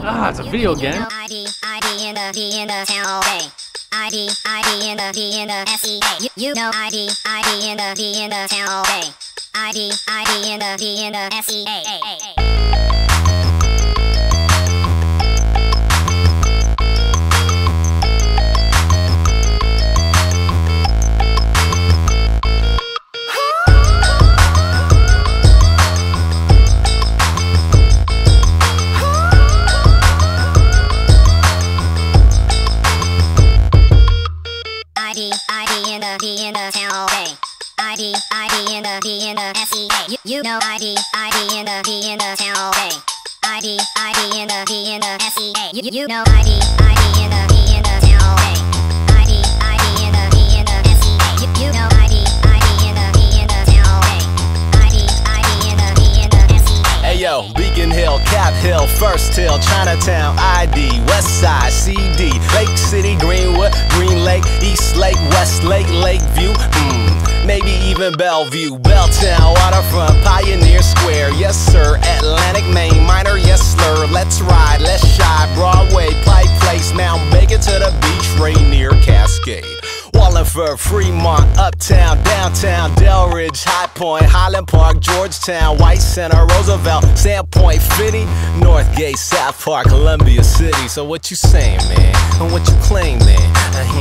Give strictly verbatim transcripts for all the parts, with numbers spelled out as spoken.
Ah, it's a video game. I D, I D in the D in the town bay. I D, I D in the D in the S E A. You, you know I D, I D in the D in the town bay. I D, I D in the D in the S E A. I D, I D in the D in the town bay. I D, I D in the D in the S E A. You, you know I D, I D in the D in the town bay. I D, I D in the D in the S E A. You, you know I D, I D in the D in the town bay. I D, I D in the D in the S E A. You, you know I D, I D in the D in the town bay. I D, I D in the D in the S E A. Hey yo, Beacon Hill, Cap Hill, First Hill, Chinatown, I D, West Side, C D, Lake City, Greenwood, Green Lake, East Lake, West Lake, Lakeview, mm, maybe even Bellevue, Belltown, Waterfront, Pioneer Square, yes sir, Atlantic, Maine, Minor, yes slur, let's ride, let's shy, Broadway, Pike Place, Mount Bacon to the beach, Rainier, Cascade. Wallingford, Fremont, Uptown, Downtown, Delridge, High Point, Highland Park, Georgetown, White Center, Roosevelt, Sandpoint, Finney, Northgate, South Park, Columbia City. So what you saying, man? And what you claim, man?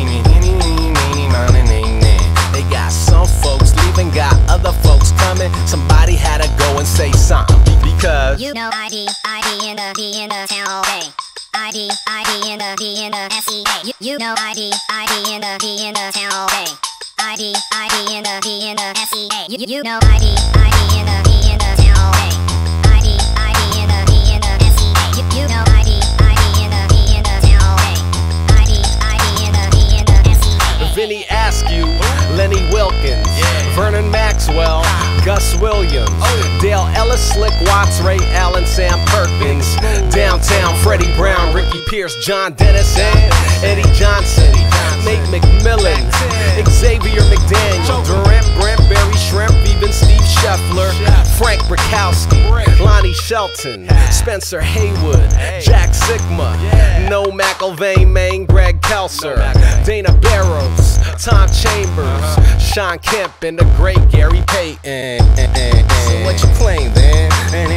They got some folks leaving, got other folks coming. Somebody had to go and say something because you know I D, I D in the D in the town bay. I D, I D in the D in the S E A. You, you know I D, I D in the D in the town bay. I D, I D in the D in the S E A. You, you know I D, I D in the D in the town bay. I D, I D in the D in the S E A. You, you know I D, I D in the D in the town bay. I D, I D in the D in the S E A. Vinny Askew, Lenny Wilkins, yeah. Vernon Maxwell, Gus Williams, oh. Dale Ellis, Slick Watts, Ray Allen, Sam Perkins, Downtown, Freddie Brown, Ricky Pierce, John Dennis, and Eddie Johnson, Nate McMillan, Xavier McDaniel, Durant, Brent, Barry Shrimp, even Steve Scheffler, Frank Brakowski, Lonnie Shelton, Spencer Haywood, Jack Sigma, No McElvain, Maine, Greg Kelser, Dana Barrows, Tom Chambers, Sean Kemp, and the great Gary Payton. So what you claim, then?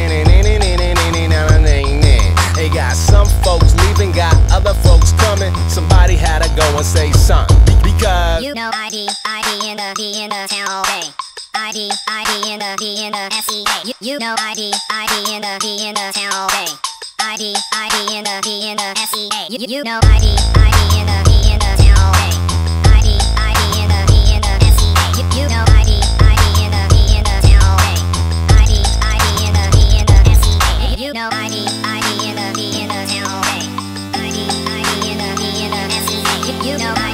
They got some folks leaving, got other folks coming. Somebody had to go and say something because you know I D, I D in the D in the town bay. I D, I D in the D in the S E A. You, you know I D, I D in the D in the town bay. I D, I D in the D in the S E A. You, you know I D, I D in the D in the town bay. I D, I D in the D in the S E A. You, you know I D, I D in the D in the town bay. I D, I D in the D in the S E A. You know I D, I D in the D in the town bay. I D, I D in the D in the S E A. You, you know I